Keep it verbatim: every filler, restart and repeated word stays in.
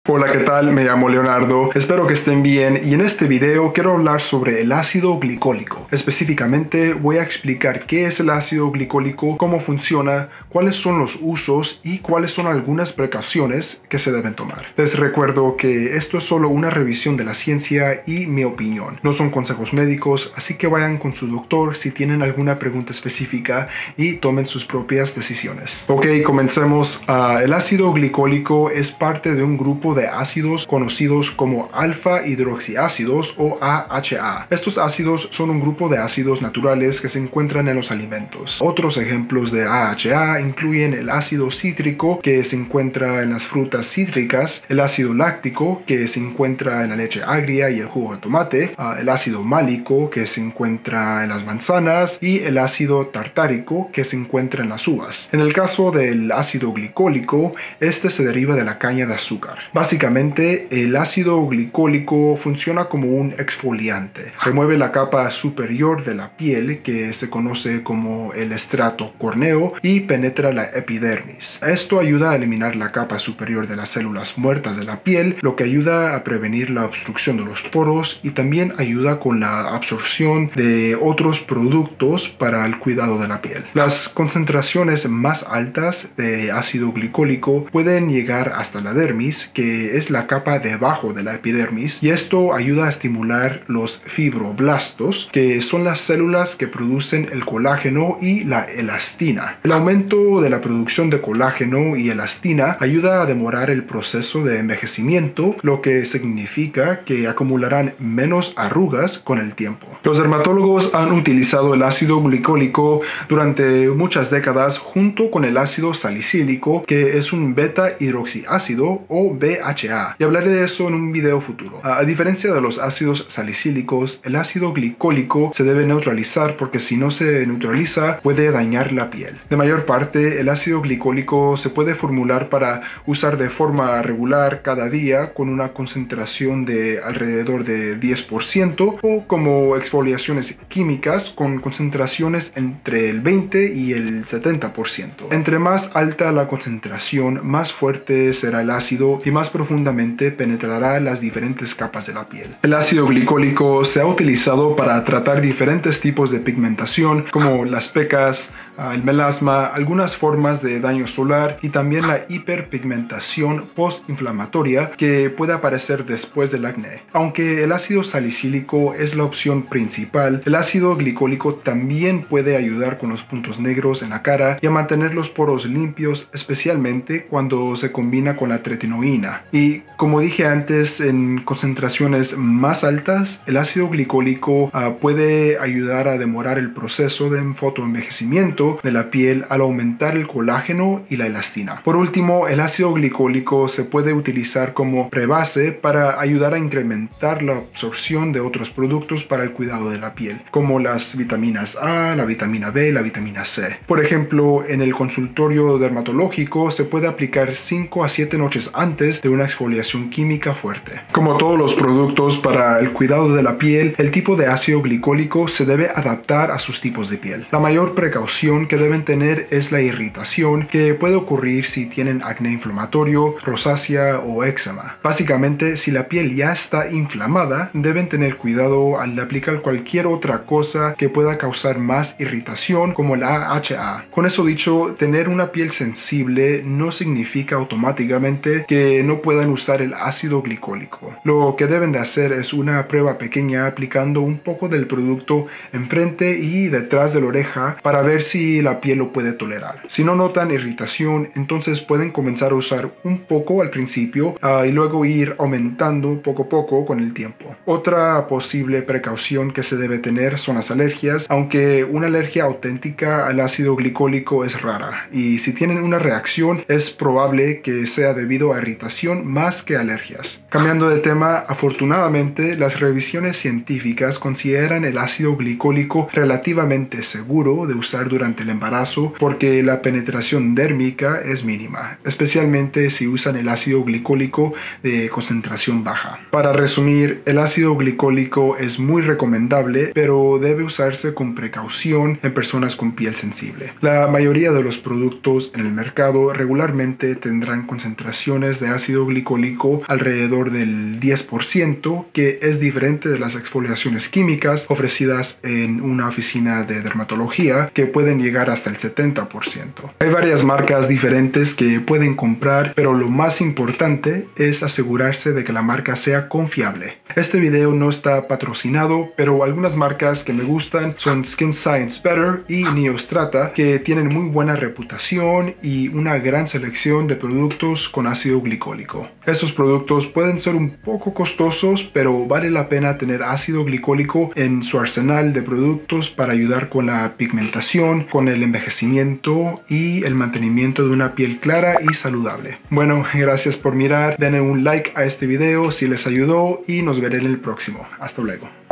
Hola, ¿qué tal? Me llamo Leonardo, espero que estén bien y en este video quiero hablar sobre el ácido glicólico. Específicamente voy a explicar qué es el ácido glicólico, cómo funciona, cuáles son los usos y cuáles son algunas precauciones que se deben tomar. Les recuerdo que esto es solo una revisión de la ciencia y mi opinión. No son consejos médicos, así que vayan con su doctor si tienen alguna pregunta específica y tomen sus propias decisiones. Ok, comencemos. Uh, el ácido glicólico es parte de un grupo de ácidos conocidos como alfa hidroxiácidos o A H A. Estos ácidos son un grupo de ácidos naturales que se encuentran en los alimentos. Otros ejemplos de A H A incluyen el ácido cítrico, que se encuentra en las frutas cítricas, el ácido láctico, que se encuentra en la leche agria y el jugo de tomate, uh, el ácido málico, que se encuentra en las manzanas, y el ácido tartárico, que se encuentra en las uvas. En el caso del ácido glicólico, este se deriva de la caña de azúcar. Básicamente, el ácido glicólico funciona como un exfoliante. Remueve la capa superior de la piel, que se conoce como el estrato córneo, y penetra la epidermis. Esto ayuda a eliminar la capa superior de las células muertas de la piel, lo que ayuda a prevenir la obstrucción de los poros y también ayuda con la absorción de otros productos para el cuidado de la piel. Las concentraciones más altas de ácido glicólico pueden llegar hasta la dermis, que es la capa debajo de la epidermis, y esto ayuda a estimular los fibroblastos, que son las células que producen el colágeno y la elastina. El aumento de la producción de colágeno y elastina ayuda a demorar el proceso de envejecimiento, lo que significa que acumularán menos arrugas con el tiempo. Los dermatólogos han utilizado el ácido glicólico durante muchas décadas junto con el ácido salicílico, que es un beta hidroxiácido o B H A, y hablaré de eso en un video futuro. A diferencia de los ácidos salicílicos, el ácido glicólico se debe neutralizar porque si no se neutraliza puede dañar la piel. De mayor parte, el ácido glicólico se puede formular para usar de forma regular cada día con una concentración de alrededor de diez por ciento o como exfoliaciones químicas con concentraciones entre el veinte y el setenta por ciento. Entre más alta la concentración, más fuerte será el ácido y más profundamente penetrará las diferentes capas de la piel. El ácido glicólico se ha utilizado para tratar diferentes tipos de pigmentación como las pecas, el melasma, algunas formas de daño solar y también la hiperpigmentación postinflamatoria que puede aparecer después del acné. Aunque el ácido salicílico es la opción principal, el ácido glicólico también puede ayudar con los puntos negros en la cara y a mantener los poros limpios, especialmente cuando se combina con la tretinoína. Y como dije antes, en concentraciones más altas, el ácido glicólico uh, puede ayudar a demorar el proceso de fotoenvejecimiento de la piel al aumentar el colágeno y la elastina. Por último, el ácido glicólico se puede utilizar como prebase para ayudar a incrementar la absorción de otros productos para el cuidado de la piel, como las vitaminas A, la vitamina B y la vitamina C. Por ejemplo, en el consultorio dermatológico se puede aplicar cinco a siete noches antes de una exfoliación química fuerte. Como todos los productos para el cuidado de la piel, el tipo de ácido glicólico se debe adaptar a sus tipos de piel. La mayor precaución que deben tener es la irritación, que puede ocurrir si tienen acné inflamatorio, rosácea o éxema. Básicamente, si la piel ya está inflamada, deben tener cuidado al aplicar cualquier otra cosa que pueda causar más irritación, como el A H A. Con eso dicho, tener una piel sensible no significa automáticamente que no puedan usar el ácido glicólico. Lo que deben de hacer es una prueba pequeña aplicando un poco del producto enfrente y detrás de la oreja para ver si la piel lo puede tolerar. Si no notan irritación, entonces pueden comenzar a usar un poco al principio uh, y luego ir aumentando poco a poco con el tiempo. Otra posible precaución que se debe tener son las alergias, aunque una alergia auténtica al ácido glicólico es rara, y si tienen una reacción es probable que sea debido a irritación más que alergias. Cambiando de tema, afortunadamente las revisiones científicas consideran el ácido glicólico relativamente seguro de usar durante durante el embarazo porque la penetración dérmica es mínima, especialmente si usan el ácido glicólico de concentración baja. Para resumir, el ácido glicólico es muy recomendable, pero debe usarse con precaución en personas con piel sensible. La mayoría de los productos en el mercado regularmente tendrán concentraciones de ácido glicólico alrededor del diez por ciento, que es diferente de las exfoliaciones químicas ofrecidas en una oficina de dermatología, que pueden llegar hasta el setenta por ciento. Hay varias marcas diferentes que pueden comprar, pero lo más importante es asegurarse de que la marca sea confiable. Este video no está patrocinado, pero algunas marcas que me gustan son Skin Science Better y Neostrata, que tienen muy buena reputación y una gran selección de productos con ácido glicólico. Estos productos pueden ser un poco costosos, pero vale la pena tener ácido glicólico en su arsenal de productos para ayudar con la pigmentación, con el envejecimiento y el mantenimiento de una piel clara y saludable. Bueno, gracias por mirar, denle un like a este video si les ayudó y nos veré en el próximo. Hasta luego.